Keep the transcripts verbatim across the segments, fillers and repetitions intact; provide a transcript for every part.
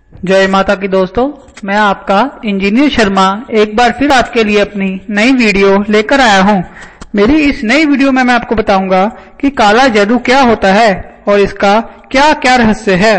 जय माता की दोस्तों, मैं आपका इंजीनियर शर्मा एक बार फिर आपके लिए अपनी नई वीडियो लेकर आया हूं। मेरी इस नई वीडियो में मैं आपको बताऊंगा कि काला जादू क्या होता है और इसका क्या क्या रहस्य है।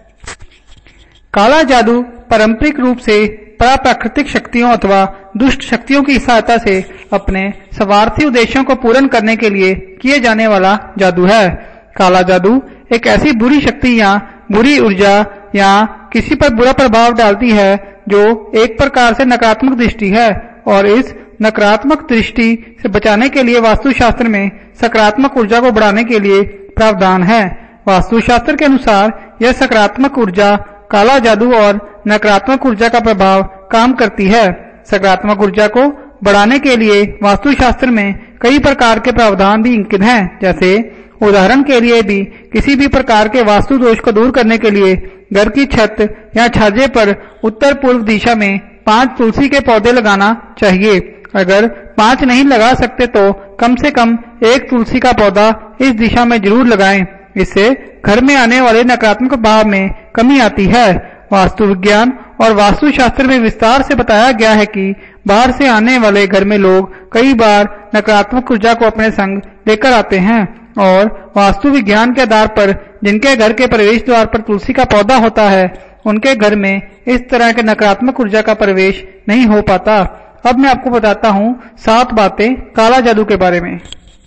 काला जादू पारंपरिक रूप से प्राकृतिक शक्तियों अथवा दुष्ट शक्तियों की सहायता से अपने स्वार्थी उद्देश्यों को पूर्ण करने के लिए किए जाने वाला जादू है। काला जादू एक ऐसी बुरी शक्ति या बुरी ऊर्जा या किसी पर बुरा प्रभाव डालती है जो एक प्रकार से नकारात्मक दृष्टि है, और इस नकारात्मक दृष्टि से बचाने के लिए वास्तुशास्त्र में सकारात्मक ऊर्जा को बढ़ाने के लिए प्रावधान है। वास्तुशास्त्र के अनुसार यह सकारात्मक ऊर्जा काला जादू और नकारात्मक ऊर्जा का प्रभाव काम करती है। सकारात्मक ऊर्जा को बढ़ाने के लिए वास्तुशास्त्र में कई प्रकार के प्रावधान भी अंकित हैं। जैसे उदाहरण के लिए भी किसी भी प्रकार के वास्तु दोष को दूर करने के लिए घर की छत या छाजे पर उत्तर पूर्व दिशा में पांच तुलसी के पौधे लगाना चाहिए। अगर पांच नहीं लगा सकते तो कम से कम एक तुलसी का पौधा इस दिशा में जरूर लगाएं। इससे घर में आने वाले नकारात्मक प्रभाव में कमी आती है। वास्तु विज्ञान और वास्तुशास्त्र में विस्तार से बताया गया है कि बाहर से आने वाले घर में लोग कई बार नकारात्मक ऊर्जा को अपने संग लेकर आते हैं, और वास्तु विज्ञान के आधार पर जिनके घर के प्रवेश द्वार पर तुलसी का पौधा होता है उनके घर में इस तरह के नकारात्मक ऊर्जा का प्रवेश नहीं हो पाता। अब मैं आपको बताता हूँ सात बातें काला जादू के बारे में।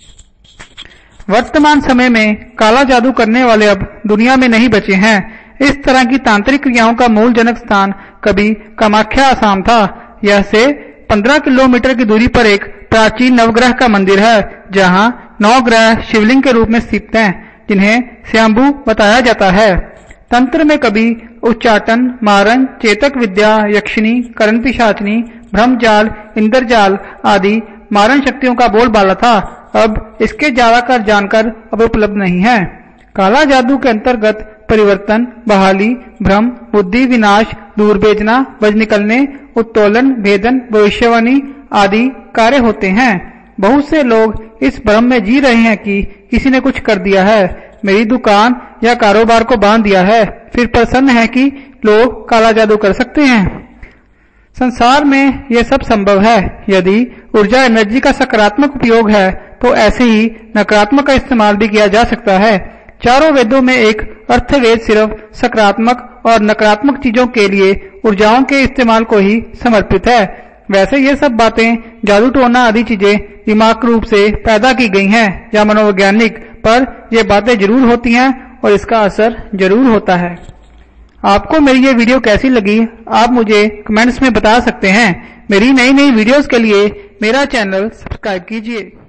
वर्तमान समय में काला जादू करने वाले अब दुनिया में नहीं बचे हैं। इस तरह की तांत्रिक क्रियाओं का मूल जनक स्थान कभी कामाख्या आसाम था। यह से पंद्रह किलोमीटर की दूरी पर एक प्राचीन नवग्रह का मंदिर है, जहां नौ ग्रह शिवलिंग के रूप में स्थित हैं, जिन्हें स्वयंभू बताया जाता है। तंत्र में कभी उच्चाटन, मारण, चेतक विद्या, यक्षिणी, करण पिशाचनी, ब्रह्मजाल, इंद्रजाल आदि मारण शक्तियों का बोलबाला था। अब इसके ज्यादातर जानकार अब उपलब्ध नहीं है। काला जादू के अंतर्गत परिवर्तन, बहाली, भ्रम, बुद्धि विनाश, दूर भेजना, बज निकलने, उत्तोलन, भेदन, भविष्यवाणी आदि कार्य होते हैं। बहुत से लोग इस भ्रम में जी रहे हैं कि किसी ने कुछ कर दिया है, मेरी दुकान या कारोबार को बांध दिया है, फिर प्रसन्न है कि लोग काला जादू कर सकते हैं। संसार में यह सब संभव है यदि ऊर्जा एनर्जी का सकारात्मक उपयोग है, तो ऐसे ही नकारात्मक का इस्तेमाल भी किया जा सकता है। चारों वेदों में एक अर्थवेद सिर्फ सकारात्मक और नकारात्मक चीजों के लिए ऊर्जाओं के इस्तेमाल को ही समर्पित है। वैसे ये सब बातें जादू टोना आदि चीजें दिमाग रूप से पैदा की गई हैं या मनोवैज्ञानिक, पर ये बातें जरूर होती हैं और इसका असर जरूर होता है। आपको मेरी ये वीडियो कैसी लगी आप मुझे कमेंट्स में बता सकते हैं। मेरी नई नई वीडियोस के लिए मेरा चैनल सब्सक्राइब कीजिए।